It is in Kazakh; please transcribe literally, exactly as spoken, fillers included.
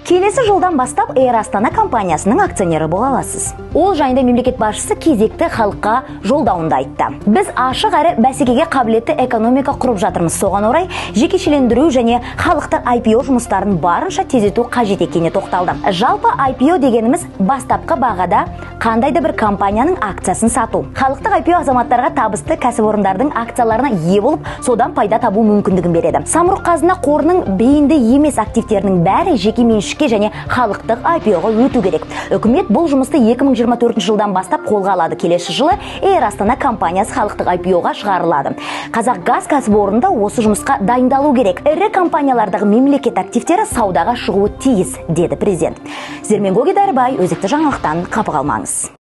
Келесі жылдан бастап Эйр Астана компаниясының акционері бола аласыз. Ол жайында мемлекет басшысы кезекті халыққа жолдауында айтты. Біз ашық әрі бәсекеге қабілетті экономика құрып жатырмыз. Соған орай жекешелендіру және халықтық ай пи о жұмыстарын барынша тездету қажет екеніне тоқталды. Жалпы ай пи о дегеніміз бастапқы бағада қандайда бір компанияның акциясын сату. Халықтық ай пи о азаматтарға табысты кәсіпорындардың акцияларына ие болып, содан пайда табу мүмкіндігін береді. Самұрық қазына қорының бейінді емес активтерінің бәрі жеке меншікке және халықтық ай пи о-ға өту керек. Үкімет бұл жұмысты екі мың жиырма төртінші жылдан бастап қолға алады. Келесі жылы Эйр Астана компаниясы халықтық ай пи о-ға шығарылады. Қазақгаз кәсіпорында осы жұмысқа дайындалу керек. Ірі компаниялардағы мемлекет активтері саудаға шығуы тиіс, деді президент. Зерменгоги Дарбай, өзекті жаңалықтан қапы қалмаңыз.